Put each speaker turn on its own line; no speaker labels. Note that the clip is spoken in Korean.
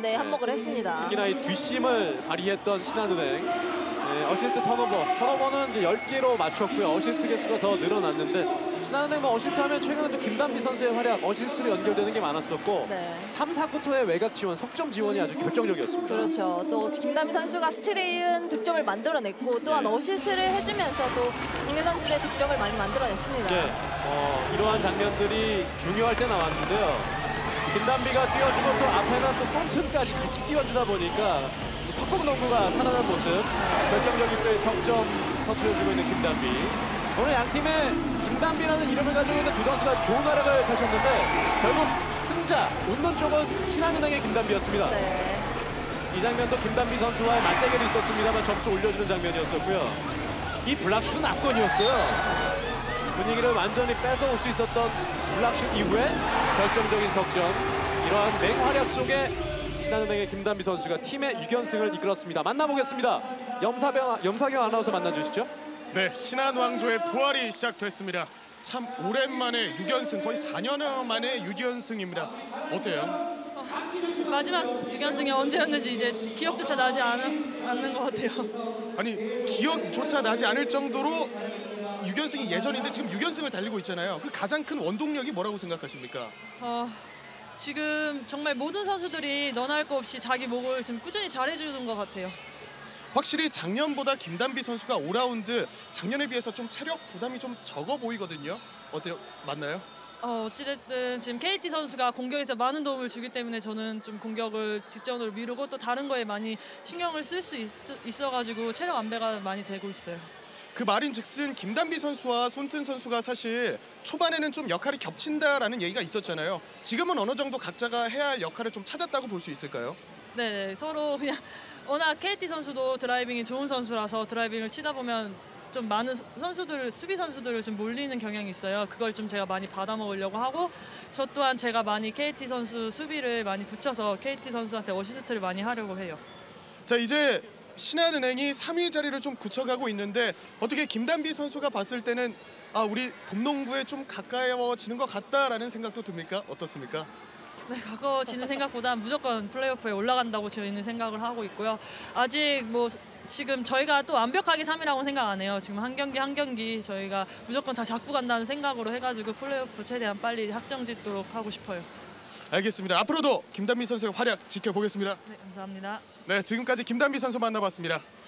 네, 한몫을 했습니다.
특히나 이 뒷심을 발휘했던 신한은행. 네, 어시스트 턴오버는 이제 10개로 맞췄고요. 어시스트 개수가 더 늘어났는데 신한은행 뭐 어시스트 하면 최근에 또 김단비 선수의 활약, 어시스트로 연결되는 게 많았었고
네.
3, 4쿼터의 외곽 지원, 석점 지원이 아주 결정적이었습니다.
그렇죠. 또 김단비 선수가 스틸인 득점을 만들어냈고 또한 어시스트를 해주면서 또 국내 선수들의 득점을 많이 만들어냈습니다.
네, 이러한 장면들이 중요할 때 나왔는데요. 김단비가 뛰어주고 또 앞에는 또 송튼까지 같이 뛰어주다 보니까 석공농구가 살아난 모습, 결정적인 때의 석점 터트려주고 있는 김단비. 오늘 양 팀의 김단비라는 이름을 가지고 있는 두 선수가 좋은 활약을 펼쳤는데 결국 승자, 웃는 쪽은 신한은행의 김단비였습니다.
네.
이 장면도 김단비 선수와의 맞대결이 있었습니다만 점수 올려주는 장면이었었고요. 이 블락슛은 압권이었어요. 분위기를 완전히 뺏어올 수 있었던 블락슛 이후에 결정적인 석점. 이러한 맹활약 속에 신한은행의 김단비 선수가 팀의 6연승을 이끌었습니다. 만나보겠습니다. 염사경 아나운서 만나주시죠.
네, 신한왕조의 부활이 시작됐습니다. 참 오랜만에 6연승, 거의 4년 만에 6연승입니다. 어때요?
마지막 6연승이 언제였는지 이제 기억조차 나지 않는 것 같아요.
아니, 기억조차 나지 않을 정도로 6연승이 예전인데 지금 6연승을 달리고 있잖아요. 그 가장 큰 원동력이 뭐라고 생각하십니까?
지금 정말 모든 선수들이 너나 할 거 없이 자기 목을 좀 꾸준히 잘해주는 것 같아요.
확실히 작년보다 김단비 선수가 5라운드 작년에 비해서 좀 체력 부담이 좀 적어 보이거든요. 어때요? 맞나요?
어찌됐든 지금 KT 선수가 공격에서 많은 도움을 주기 때문에 저는 좀 공격을 뒷전으로 미루고 또 다른 거에 많이 신경을 쓸 수 있어가지고 체력 안배가 많이 되고 있어요.
그 말인즉슨 김단비 선수와 손튼 선수가 사실 초반에는 좀 역할이 겹친다라는 얘기가 있었잖아요. 지금은 어느 정도 각자가 해야 할 역할을 좀 찾았다고 볼 수 있을까요?
네, 서로 그냥 워낙 KT 선수도 드라이빙이 좋은 선수라서 드라이빙을 치다 보면 좀 많은 선수들, 수비 선수들을 좀 몰리는 경향이 있어요. 그걸 좀 제가 많이 받아먹으려고 하고 저 또한 제가 많이 KT 선수 수비를 많이 붙여서 KT 선수한테 어시스트를 많이 하려고 해요.
자, 이제 신한은행이 3위 자리를 좀 굳혀가고 있는데 어떻게 김단비 선수가 봤을 때는 우리 봄농구에 좀 가까워지는 것 같다라는 생각도 듭니까? 어떻습니까?
네, 가까워지는 생각보다 무조건 플레이오프에 올라간다고 저희는 생각을 하고 있고요. 아직 뭐 지금 저희가 또 완벽하게 3위라고 생각 안 해요. 지금 한 경기 한 경기 저희가 무조건 다 잡고 간다는 생각으로 해가지고 플레이오프 최대한 빨리 확정짓도록 하고 싶어요.
알겠습니다. 앞으로도 김단비 선수의 활약 지켜보겠습니다.
네, 감사합니다.
네, 지금까지 김단비 선수 만나봤습니다.